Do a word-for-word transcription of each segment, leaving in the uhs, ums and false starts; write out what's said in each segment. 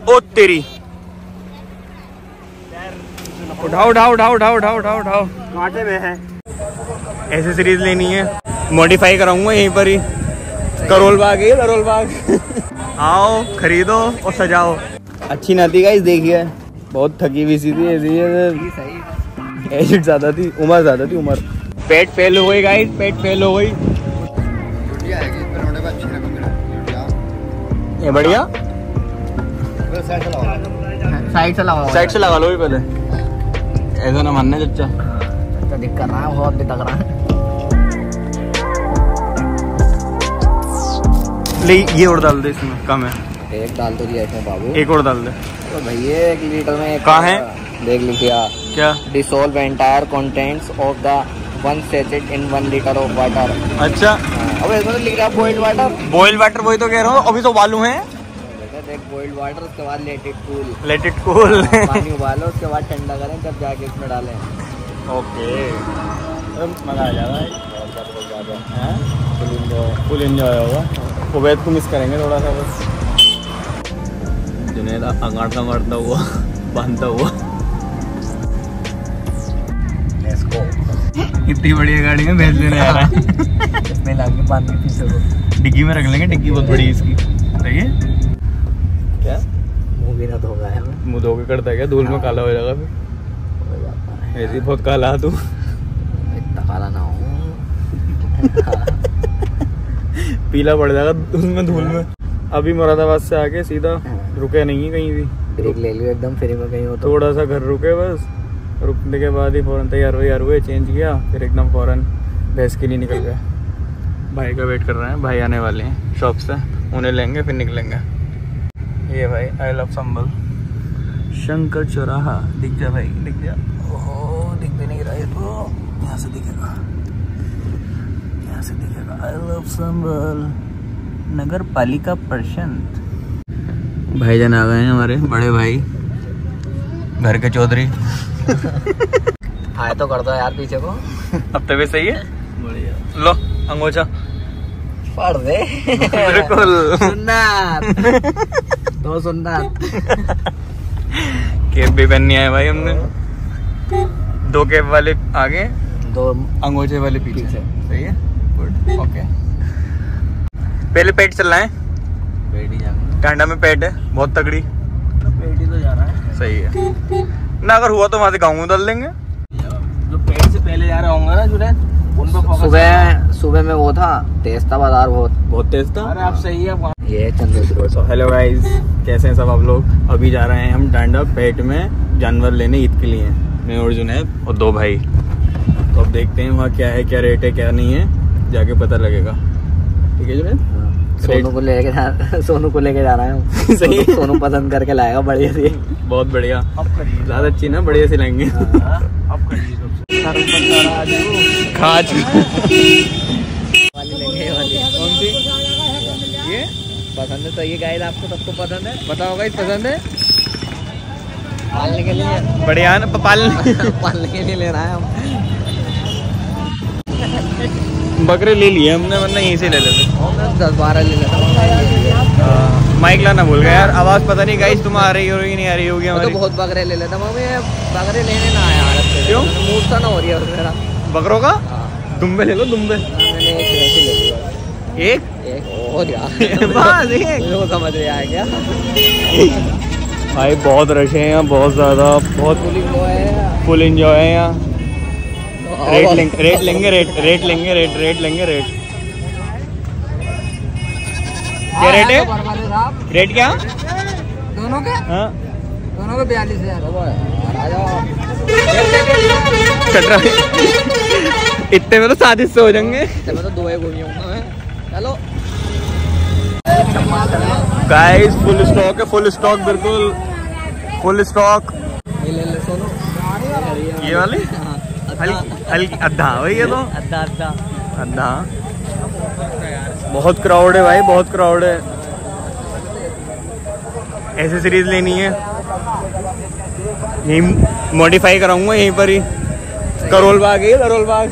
ओ तेरी, उठाओ उठाओ उठाओ उठाओ उठाओ उठाओ उठाओ कांटे में है। एसेसरीज लेनी है, मॉडिफाई कराऊंगा यहीं पर ही। करोल बाग है, करोल बाग। आओ खरीदो और सजाओ। अच्छी ना थी गाइस, देखिए बहुत थकी हुई सी थी, ऐसी एज ज्यादा थी, उम्र ज्यादा थी, उम्र। पेट फेल हो गई गाइस, पेट फेल हो गई। ये बढ़िया, साइड से लगा साइड से लगा लो भी पहले, ऐसा ना मानना चच्चा। अच्छा दिख कर रहा है, बहुत दिख रहा है। ले ये और डाल दे इसमें, कम है। एक डाल तो दिया इसमें बाबू, एक और डाल दे। तो भैया एक लीटर में कहाँ है, देख लीजिए क्या। Dissolve entire contents of the one sachet in one litre of water. अच्छा, अब इसमें लिखा बॉइल्ड वाटर। बॉइल्ड वाटर वही तो कह रहा हूँ, अभी तो उबालू है। देख बॉइल्ड वाटर, उसके बाद let it cool, let it cool. पानी उबालो, उसके बाद ठंडा करें, तब जाके इसमें डालें। ओके, मजा आ जाएगा, फुल एंजॉय होगा। उबैद को मिस करेंगे थोड़ा सा बस। जुनैद अंगाड़ता अंगाड़ता हुआ, बांधता हुआ। इतनी बढ़िया गाड़ी में भैंस लेने आ रहा है। इसमें लाके बांध के पीछे को डिग्गी में रख लेंगे, डिग्गी बहुत बड़ी है इसकी। सही है क्या, मुँह भी ना धोगा है, मुँह धो के करता है क्या, धूल में काला हो जाएगा फिर। ऐसे बहुत काला तू, इतना काला ना हो। पीला पड़ जाएगा उसमें धूल में। अभी मुरादाबाद से आके सीधा रुके नहीं है कहीं भी, ब्रेक ले लियो एकदम फ्री में कहीं हो तो। थोड़ा सा घर रुके बस, रुकने के बाद ही फौरन तैयार हुए, यार हुए चेंज किया, फिर एकदम फौरन भैंस के लिए निकल गए। भाई का वेट कर रहे हैं, भाई आने वाले हैं शॉप से, उन्हें लेंगे फिर निकलेंगे। ये भाई आई लव संबल, शंकर चौराहा। दिख जा भाई, दिख जा। ओह दिख भी नहीं रहा है तो, यहाँ से दिखेगा, यहाँ से दिखेगा। आई लव संबल, नगर पालिका प्रशांत। भाईजान आ गए हैं हमारे बड़े भाई, घर के चौधरी। हाय तो कर दो यार पीछे को। अब तबीयत सही है, बढ़िया। लो अंगोछा पढ़ दे। बिल्कुल सुन्नत, दो सुन्नत। केप भी पहननी है भाई हमने, दो केप वाले आगे, दो अंगोछे वाले पीछे। सही है, गुड, ओके। पहले पेट चल रहा है, पेट ही जाएगा। टांडा में पेट है बहुत तगड़ी, पेट ही तो जा रहा है। सही है ना, अगर हुआ तो वहाँ से गाँव डाल देंगे। जो पेट से पहले जा रहा होंगे ना जुनैद, उन पे फोकस। सुबह सुबह में वो था, तेज था बाजार, बहुत बहुत तेज था। अरे आप सही है। ये चंद्र। हेलो गाइस, कैसे हैं सब आप लोग। अभी जा रहे हैं हम टांडा पेट में जानवर लेने ईद के लिए, मैं और जुनैद और दो भाई। तो अब देखते हैं वहाँ क्या है, क्या रेट है, क्या नहीं है, जाके पता लगेगा। ठीक है जुनैद। सोनू को लेके जा सोनू को लेके जा रहा है। सही है, सोनू पसंद करके लाएगा बढ़िया सी, बहुत बढ़िया। ज्यादा अच्छी ना, बढ़िया सी लाएंगे। खाज वाली लेंगे, वाली कौन सी ये पसंद है? तो ये गाइस आपको सबको पसंद है, बताओ गाइस पसंद है? पालने के लिए बढ़िया ना, पालने पालने के लिए ले रहा है हम। बकरे ले लिए हमने, वरना यहीं से ले लेते। दस बारह ले लेता। माइक लाना भूल गया यार, आवाज पता नहीं गाइस तुम आ रही हो नहीं आ रही होगी हमारी। तो बहुत बकरे ले लेता मम्मी, बकरे लेने ना आया। क्यों? मूड सा ना हो रही है मेरा बकरों का। दुम्बे ले लो, दुम्बे। एक एक और यार समझ रहे आए क्या भाई। बहुत रश है यहाँ, बहुत ज्यादा, बहुत फुल एंजॉय है यहाँ। रेट लेंगे, रेट लेंगे, रेट रेट लेंगे, रेट रेट लेंगे, रेट क्या रेट है? रेट क्या दोनों के? हाँ दोनों के बयालीस हजार। इतने में तो सात हिस्से हो जाएंगे। इतने में तो दो एक होंगे। चलो गाइस, फुल स्टॉक है, फुल स्टॉक, बिल्कुल फुल स्टॉक। ये ले ले सोनू, ये वाली हल्की अद्धा वही है, तो अद्धा अद्धा अद्धा। बहुत क्राउड है भाई, बहुत क्राउड है। एसेसरीज लेनी है, यही मॉडिफाई कराऊंगा यहीं पर ही। करोल बाग है, करोल बाग।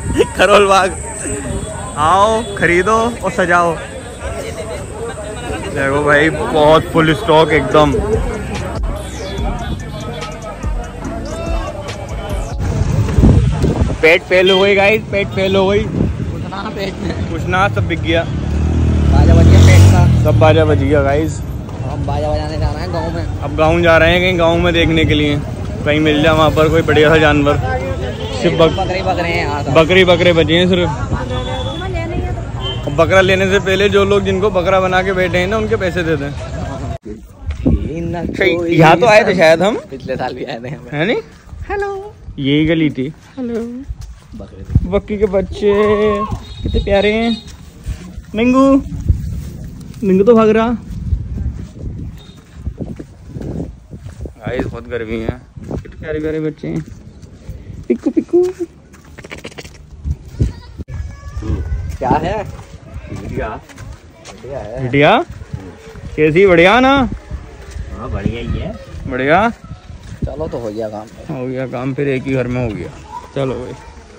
करोल बाग आओ खरीदो और सजाओ। देखो भाई बहुत फुल स्टॉक एकदम। पेट फेल हो गई गाइस, पेट फेल हो गई। कुछ ना पेट में, कुछ ना, सब बिक गया, बाजा बज गया पेट का, सब बाजा बज गया गाइस। हम बाजा बजाने जा रहे हैं गाँव में। अब गाँव जा रहे हैं, कहीं गाँव में देखने के लिए, कहीं मिल जाए वहाँ पर कोई बढ़िया सा जानवर। सिर्फ बक... बकरी बकरे हैं यार, बकरी बकरे बचे हैं सिर्फ। बकरा लेने से पहले जो लोग जिनको बकरा बना के बैठे हैं ना, उनके पैसे दे दें। यहाँ तो आए थे शायद हम, पिछले साल भी आए थे, है नहीं? हेलो, यही गली थी। हेलो, बकरी के बच्चे कितने प्यारे हैं। मिंगू, मिंगू तो भाग रहा। गाइस बहुत गर्मी है, कितने प्यारे प्यारे बच्चे हैं। पिक्कू पिक्कू क्या है? बढ़िया बढ़िया, कैसी? बढ़िया ना? हाँ बढ़िया ही है। बढ़िया, चलो तो हो गया काम, हो गया काम, फिर एक ही घर में हो गया। चलो भाई,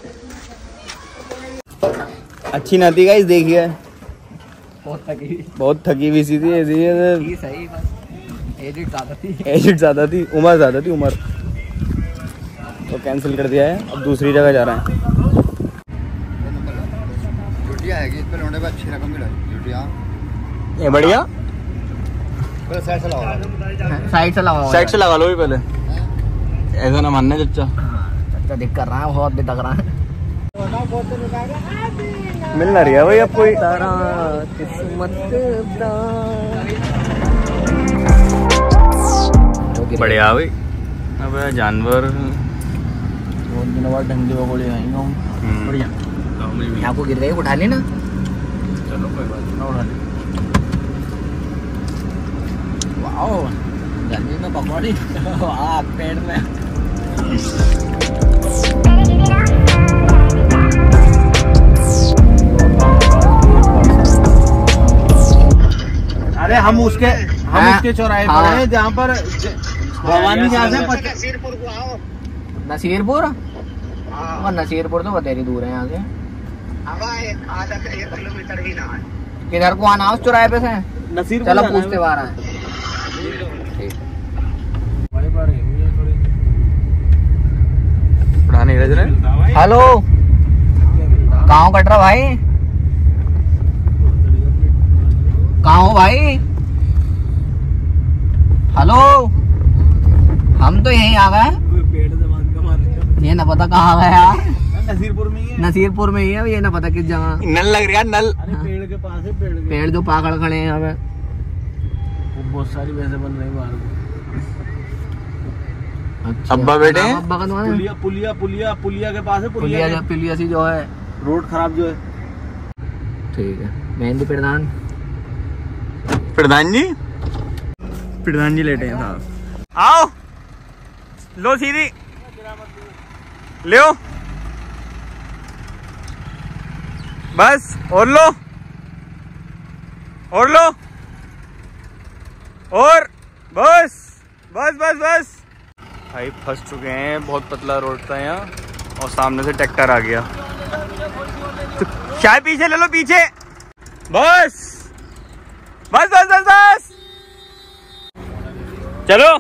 अच्छी नाती गाइस, देखिए बहुत थकी, बहुत थकी हुई सी थी, ऐसी थी सही, बस एजिड ज्यादा थी, एजिड ज्यादा थी, उम्र ज्यादा थी, उम्र तो कैंसिल कर दिया है। अब दूसरी जगह जा रहे हैं। अच्छी रकम ये बढ़िया, साइड से लगा, साइड से लगा, साइड से लगा लो भी पहले, ऐसा ना मानना चच्चा। चच्चा दिख कर रहा है, बहुत भी तक रहा है। मिल ना रही है भाई अब कोई किस्मत बढ़िया भाई। अब जानवर बहुत दिनों बाद ढंगी पकौड़ी आएंगे हम, बढ़िया। आपको गिर गई, उठा ली ना? चलो कोई बात नहीं, उठा ली। वाओ, गर्मी में पकौड़ी वाह, पेट में। अरे हम उसके हम उसके चौराहे पर हैं जहाँ पर भवानी जहाँ से नसीरपुर को आओ। नसीरपुर? हाँ नसीरपुर तो बतेरी दूर है यहाँ से, आधा एक किलोमीटर ही ना है। किधर को आना उस चौराहे पे से? नसीरपुर। चलो पूछते बाहर है। हेलो, कहाँ कट रहा भाई? कहाँ हो भाई? हेलो, हम तो यहीं आ गए, ये ना पता कहाँ आ गए यार। नसीरपुर में ही है, नसीरपुर में ही है, ये ना पता किस जगह। नल लग रहा है, नल। अरे पेड़ के पास है, पेड़ के पेड़ जो पाकड़ खड़े हैं यहाँ पे, वो बहुत सारी वैसे बन रही बाहर को। अच्छा, अब्बा बेटे हैं? अब्बा का तुम्हारे? पुलिया पुलिया पुलिया पुलिया के पास है, पुलिया पुलिया जो पुलिया सी जो है, रोड खराब जो है। ठीक है। मेहंदी प्रधान, प्रधान जी, प्रधान जी लेटे हैं साहब। आओ, लो सीधी ले, बस और लो, और लो, और बस बस बस बस। भाई फंस चुके हैं, बहुत पतला रोड था यहाँ, और सामने से ट्रैक्टर आ गया। तो चाय पीछे ले लो, पीछे, बस बस बस बस बस, चलो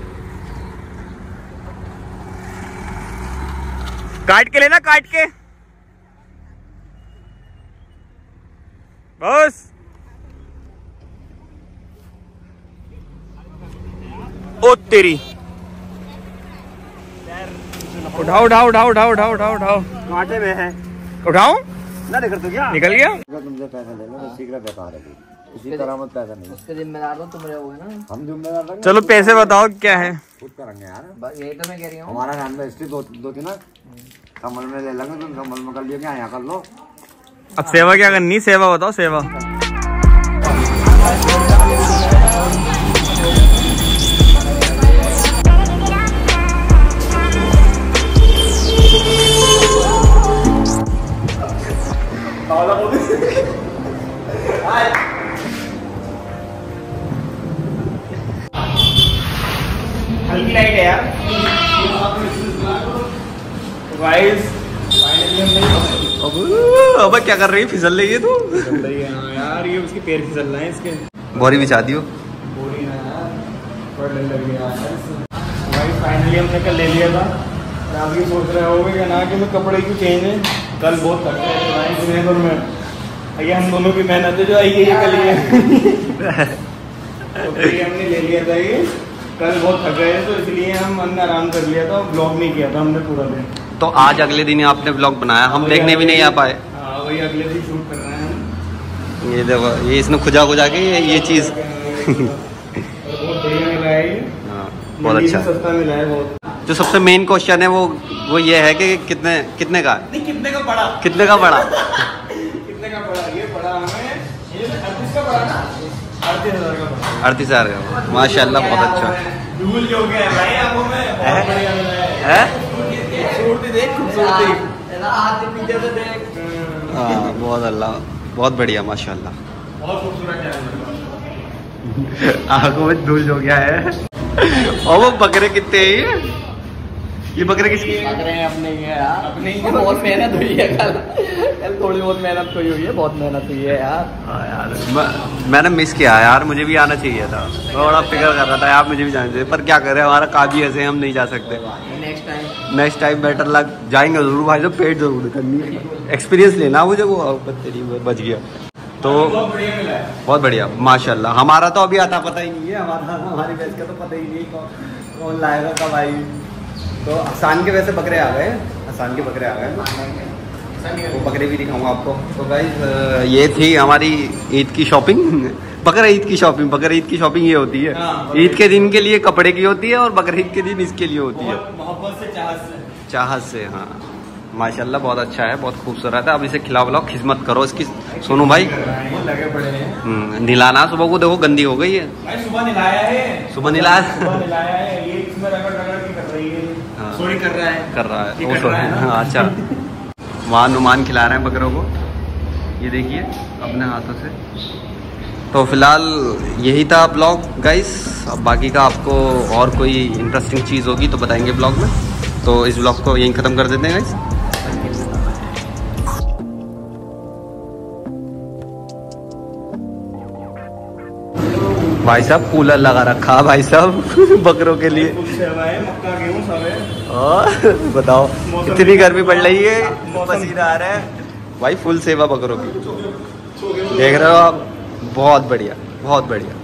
काट के लेना, काट के, बस। ओ तेरी, उठाओ उठाओ उठाओ उठाओ उठाओ उठाओ उठाओ, कांटे में है, उठाओ ना देख तो क्या निकल गया। तुमसे पैसा ले लो, शीघ्र बेकार है, इसी तरह मत पैसा नहीं। उसके जिम्मेदार तो तुम रहोगे ना, हम जिम्मेदार रहेंगे। चलो पैसे बताओ क्या है। खुद करेंगे यार, बस यही तो मैं कह रही हूँ। हमारा नाम में हिस्ट्री दो दो थी ना, कमल में ले लेंगे, तुम कमल में कर लियो, क्या यहाँ कर लो। अब सेवा क्या करनी, सेवा बताओ, सेवा। हल्की लाइट है यार गाइस। अब अब क्या कर रही है, फिसल रही है तू। फिसल रही है यार, ये उसके पैर फिसल रहे हैं इसके। बोरी बिछा दियो। बोरी ना यार, बड़ा डर लग गया भाई। फाइनली हमने कल ले लिया था। आप ये सोच रहे होगे कि ना कि मैं कपड़े क्यों चेंज है, कल बहुत थक गए भाई सुबह और मैं, ये हम दोनों की मेहनत है जो आई है ये कल ये तो फिर हमने ले लिया था ये, कल बहुत थक गए तो इसलिए हम हमने आराम कर लिया था, ब्लॉग नहीं किया था हमने पूरा दिन। तो आज अगले दिन आपने ब्लॉग बनाया, हम देखने भी नहीं आ पाए। हाँ वही अगले दिन शूट कर रहे हैं। ये देखो, ये इसने खुजा खुजा के ये, ये चीज़ बहुत बढ़िया मिला है ये, हाँ बहुत अच्छा। सस्ता मिला है बहुत। जो सबसे मेन क्वेश्चन है वो वो ये है कि कितने कितने का नहीं कितने का पड़ा, कितने का पड़ा कितने का पड़ा, ये पड़ा हमें अड़तीस का पड़ा ना, अड़तीस हजार का पड़ा। अड़तीस हजार का माशाल्लाह, बहुत अच्छा धूल जो गया भाई आंखों में, बहुत बढ़िया मिला है। है। खूबसूरती देख, खूबसूरती पीछे से देख। हाँ बहुत अल्लाह, बहुत बढ़िया माशाल्लाह। बहुत खूबसूरत है। आंखों में धूल हो गया है। और वो बकरे कितने हैं ये ये बकरे किसकी है? बकरे अपने ही है यार, अपने ही। बहुत मेहनत हुई है कल, कल थोड़ी बहुत मेहनत हुई हुई है, बहुत मेहनत हुई है यार। हाँ यार, मैं, मैंने मिस किया यार, मुझे भी आना चाहिए था। मैं बड़ा फिक्र कर रहा था यार, मुझे भी जाना चाहिए, पर क्या करें, हमारा काबी ऐसे हम नहीं जा सकते। Next time next time better लग जाएंगे जरूर भाई, तो पेट जरूर करनी है, एक्सपीरियंस लेना मुझे। वो तेरी बच गया तो बहुत बढ़िया माशाल्लाह। हमारा तो अभी आता पता ही नहीं है, हमारा हमारी भैंस का तो पता ही नहीं कौन कौन लाएगा कब आएगी। तो हसान के वैसे बकरे आ गए, हसान के बकरे आ गए, वो बकरे भी दिखाऊंगा आपको। तो गाइस ये थी हमारी ईद की शॉपिंग, बकरा ईद की शॉपिंग। बकरा ईद की शॉपिंग ये होती है, ईद के दिन के लिए कपड़े की होती है और बकरा ईद के दिन इसके लिए होती है, मोहब्बत से, चाहत से। चाहत से। हाँ माशाल्लाह बहुत अच्छा है, बहुत खूबसूरत है। अब इसे खिलाओ पिलाओ, खिदमत करो इसकी सोनू भाई। लगे पड़े हैं। नीलाना सुबह को देखो गंदी हो गई है भाई, सुबह निलाया है, सुबह निलाया सुबह निलाया है, ये इसमें रगड़ रगड़ के कर रही है। हाँ। सॉरी कर रहा है, कर रहा है ये वो कर सो रहा है ना? हाँ अच्छा। वहाँ नुमान खिला रहे हैं बकरों को, ये देखिए अपने हाथों से। तो फिलहाल यही था ब्लॉग गाइस। अब बाकी का आपको और कोई इंटरेस्टिंग चीज़ होगी तो बताएंगे ब्लॉग में। तो इस ब्लॉग को यहीं ख़त्म कर देते हैं गाइस। भाई साहब कूलर लगा रखा है भाई साहब बकरों के लिए। मक्का गेहूं सब है। और बताओ कितनी गर्मी पड़ रही है, पसीना आ रहा है भाई। फुल सेवा बकरों की देख रहे हो आप, बहुत बढ़िया बहुत बढ़िया।